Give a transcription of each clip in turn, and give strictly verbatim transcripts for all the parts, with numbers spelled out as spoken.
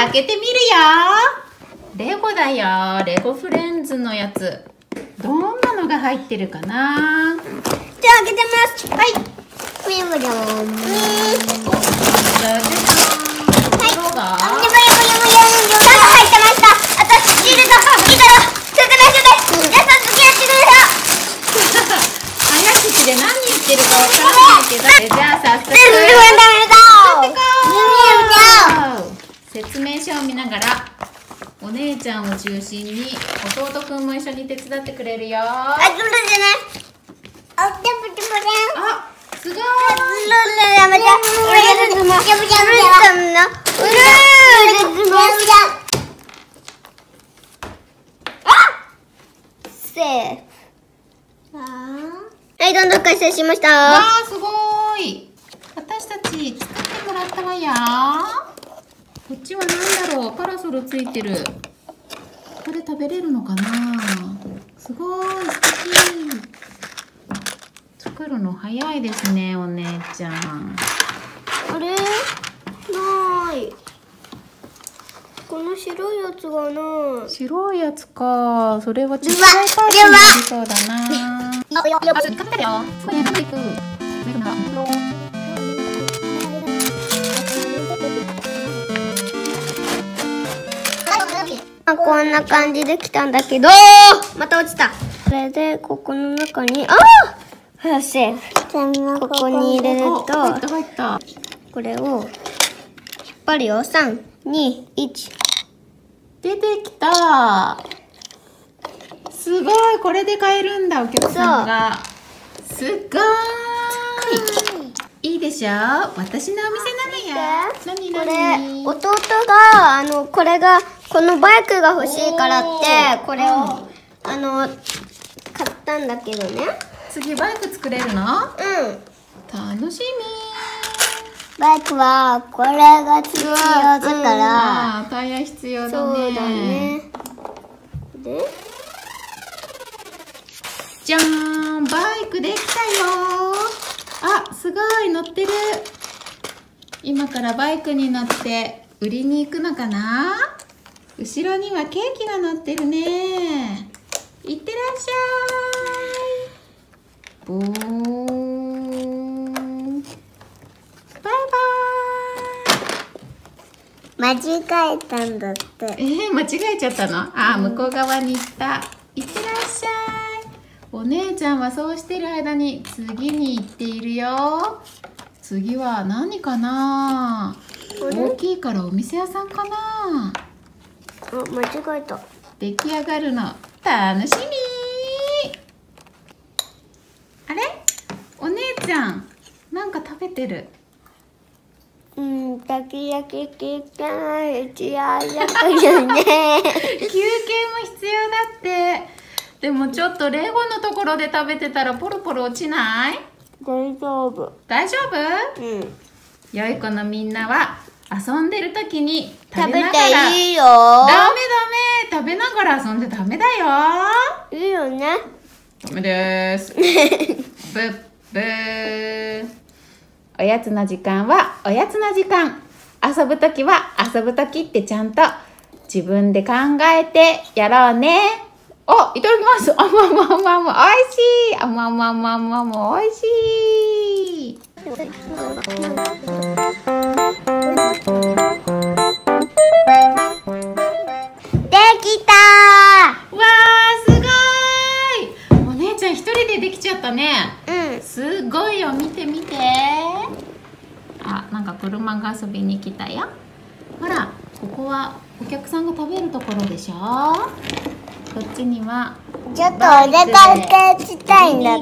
開けてみるよ。レゴだよ。レゴフレンズのやつ。どんなのが入ってるかな。 じゃあ開けてます。はい。ブヨブヨ。じゃあじゃん。袋が。 ブヨブヨブヨブヨ。ちゃんと入ってました。あとシールド。いいだろ。説明書です。皆さん付き合ってください。 早口で何言ってるかわからないけど。じゃあ早速。説明書を見ながらお姉ちゃんを中心に弟くんも一緒に手伝ってくれるよ。あ、 あ、そうじゃない。あ、 すごい。 セーフ。はい、どんどん完成しました。 わあ、すごい。私たち作ってもらったわよ。こっちは何だろう。パラソルついてる。これ食べれるのかな。すごい素敵。作るの早いですね、お姉ちゃん。 あれ？ない。この白いやつがない。 白いやつか。それはちっちゃいパーツになりそうだな。あ、よよ、使ってるよ。これやっていく。 あ、こんな感じできたんだけど、また落ちた。これでここの中に、ああ、よし。ここに入れると、 入った入った。 これを引っ張るよ。三、二、一。 出てきた。すごい、これで買えるんだ、お客さんが。すごーい。いいでしょ。私のお店なのよ。何これ何。 弟があのこれがこのバイクが欲しいからってこれを、うん、あの買ったんだけどね。 次バイク作れるの？うん。楽しみ。 バイクはこれが必要だから。 あー、タイヤ必要だね。 そうだね。で、 じゃーん、バイクできたよ。あ、すごい、乗ってる。今からバイクに乗って売りに行くのかな。後ろにはケーキが乗ってるね。いってらっしゃい。ボーン。バイバーイ。 間違えたんだって。 えー、間違えちゃったの？あー、向こう側に行った。いってらっしゃい。お姉ちゃんはそうしてる間に次に行っているよ。次は何かな。大きいからお店屋さんかな。 あ、間違えた。 出来上がるの楽しみ。あれ？お姉ちゃん、なんか食べてる。 うん、たき焼き聞かないうちはやったよね。 休憩も必要だって。でもちょっとレゴのところで食べてたらポロポロ落ちない？ 大丈夫。 大丈夫？ うん。 良い子のみんなは遊んでる時に食べ食べながら。 ていいよ。 ダメダメ。食べながら遊んでダメだよ。 いいよね。 ダメです。ブッブー。おやつの時間はおやつの時間。遊ぶ時は遊ぶ時ってちゃんと自分で考えてやろうね。お、いただきます。あまままま、おいしい。あままままま、おいしい。できたー。わー、すごい。お姉ちゃん一人でできちゃったね。 うん。 すごいよ、見て見て。あ、なんか車が遊びに来たよ。ほら、ここはお客さんが食べるところでしょ。こっちにはちょっとお出かけしたいんだって。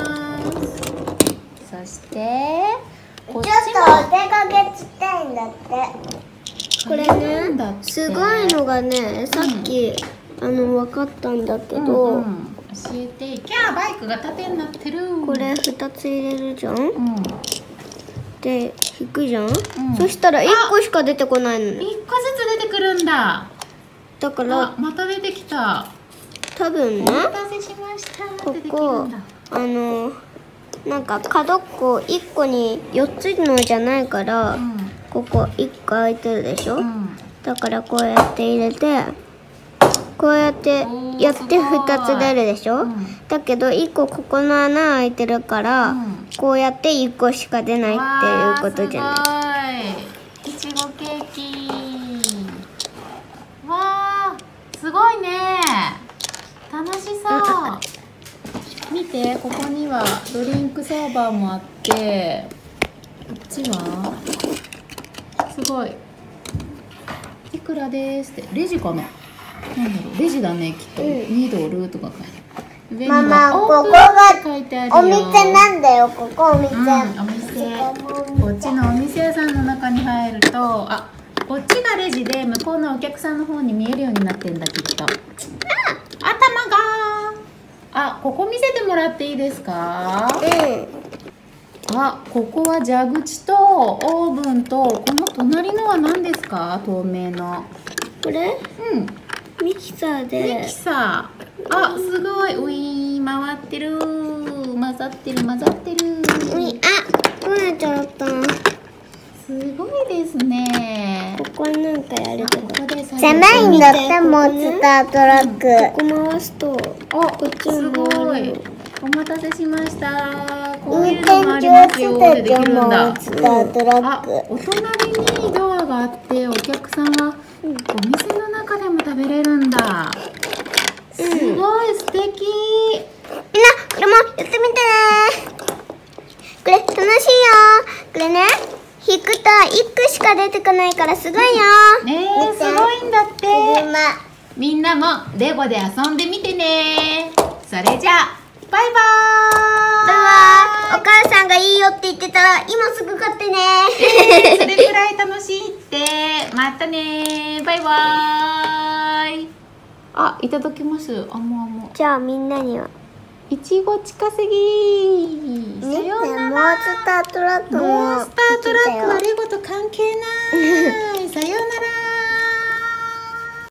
そしてこっちちょっとお出かけしたいんだって。これね、すごいのがね、さっき、うん、あの分かったんだけど、うんうん、 教えて。キャー、バイクが縦になってる。 これふたつ入れるじゃん、うん、で引くじゃん、うん、そしたらいっこしか出てこないの。いっこずつ出てくるんだ。 だからまた出てきた。 多分ね、 お待たせしました。 ここあのなんか角っこいっこによっつのじゃないから、うん、ここいっこ空いてるでしょ、うん、 だからこうやって入れて、こうやってやってふたつ出るでしょ、うん、だけどいっこここの穴開いてるから、うん、こうやっていっこしか出ないっていうことじゃない。 いちごケーキ。わー、すごいね。楽しそう。見て、ここにはドリンクサーバーもあって、こっちはすごい。いくらですって、レジかな。なんだろう、レジだね、きっと。うん、にドルとか書いてある。 ママ、ここがお店なんだよ。ここお店。うん、 お店。こっちのお店屋さんの中に入ると、あ、こっちがレジで、向こうのお客さんの方に見えるようになってんだ、きっと。あ、頭が。あ、ここ見せてもらっていいですか。うん。あ、ここは蛇口とオーブンと、この隣のは何ですか、透明の。 これ？ うん。 ミキサーで。 ミキサー。あ、すごい。ウィーン回ってる。混ざってる、混ざってる。 うい、あ、取れちゃった。 すごいですね。 ここになんかやるとこ。 狭いんだって、モンスタートラック。 ここ回すと、 お、こっちすごい。お待たせしました。こう運いうのもあ転りますよ。 上手でできるんモンだ。 スタートラッあ、 ク。 お隣にドアがあって、お客さんはお店の中でも食べれるんだ。すごい素敵。 みんな、これもやってみてね。これ楽しいよ。これね、引くといっこしか出てこないからすごいよ。 ねえ、すごいんだって。みんなもレゴで遊んでみてね。それじゃあ、バイバーイ。 バイバイ。お母さんがいいよって言ってたら今すぐ買ってね。 えー、それくらい楽しいって。またね。バイバーイ。あ、いただきます。あもあも。 じゃあみんなには。 いちご近すぎ。さようなら。 モンスタートラックも。 モンスタートラックはレゴと関係ない。